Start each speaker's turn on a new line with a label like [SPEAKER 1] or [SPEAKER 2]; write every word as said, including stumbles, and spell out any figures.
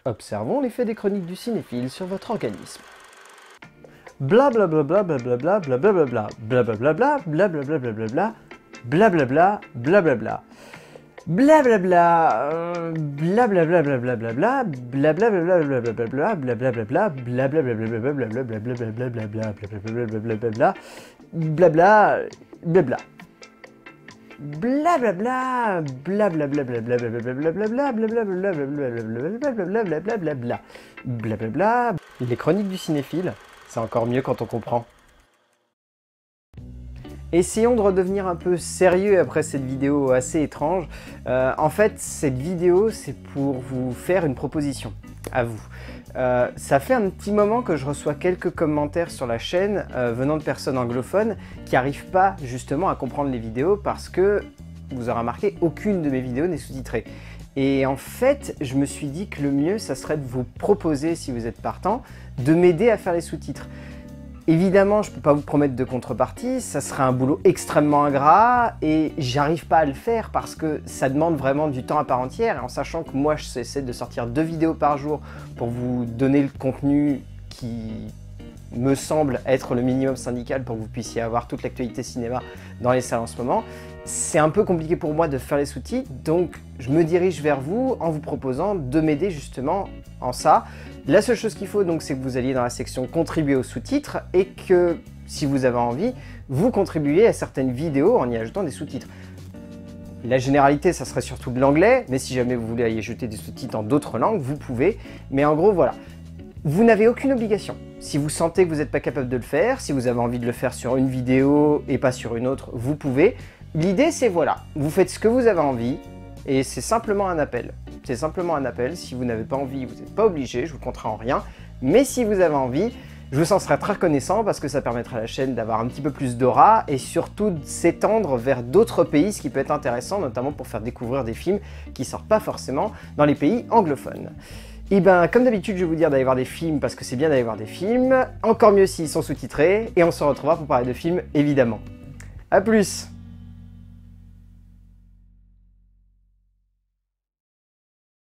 [SPEAKER 1] Observons l'effet des chroniques du cinéphile sur votre organisme. Blablabla blablabla blablabla blablabla blablabla blablabla blablabla blablabla blablabla blablabla blablabla blablabla blablabla blablabla blabla blabla blablabla blablabla blablabla blablabla. Les chroniques du cinéphile, c'est encore mieux quand on comprend. Essayons de redevenir un peu sérieux après cette vidéo assez étrange. Euh, en fait, cette vidéo, c'est pour vous faire une proposition, à vous. Euh, ça fait un petit moment que je reçois quelques commentaires sur la chaîne euh, venant de personnes anglophones qui n'arrivent pas justement à comprendre les vidéos parce que, vous aurez remarqué, aucune de mes vidéos n'est sous-titrée. Et en fait, je me suis dit que le mieux, ça serait de vous proposer, si vous êtes partant, de m'aider à faire les sous-titres. Évidemment, je ne peux pas vous promettre de contrepartie, ça serait un boulot extrêmement ingrat et j'arrive pas à le faire parce que ça demande vraiment du temps à part entière, et en sachant que moi j'essaie de sortir deux vidéos par jour pour vous donner le contenu qui me semble être le minimum syndical pour que vous puissiez avoir toute l'actualité cinéma dans les salles en ce moment. C'est un peu compliqué pour moi de faire les sous-titres, donc je me dirige vers vous en vous proposant de m'aider justement en ça. La seule chose qu'il faut donc, c'est que vous alliez dans la section contribuer aux sous-titres et que, si vous avez envie, vous contribuez à certaines vidéos en y ajoutant des sous-titres. La généralité, ça serait surtout de l'anglais, mais si jamais vous voulez y ajouter des sous-titres en d'autres langues, vous pouvez. Mais en gros, voilà. Vous n'avez aucune obligation. Si vous sentez que vous n'êtes pas capable de le faire, si vous avez envie de le faire sur une vidéo et pas sur une autre, vous pouvez. L'idée, c'est voilà, vous faites ce que vous avez envie et c'est simplement un appel. C'est simplement un appel. Si vous n'avez pas envie, vous n'êtes pas obligé, je vous contrains en rien. Mais si vous avez envie, je vous en serai très reconnaissant parce que ça permettra à la chaîne d'avoir un petit peu plus d'aura et surtout de s'étendre vers d'autres pays, ce qui peut être intéressant, notamment pour faire découvrir des films qui sortent pas forcément dans les pays anglophones. Et ben, comme d'habitude, je vais vous dire d'aller voir des films parce que c'est bien d'aller voir des films, encore mieux s'ils sont sous-titrés, et on se retrouvera pour parler de films, évidemment. A plus!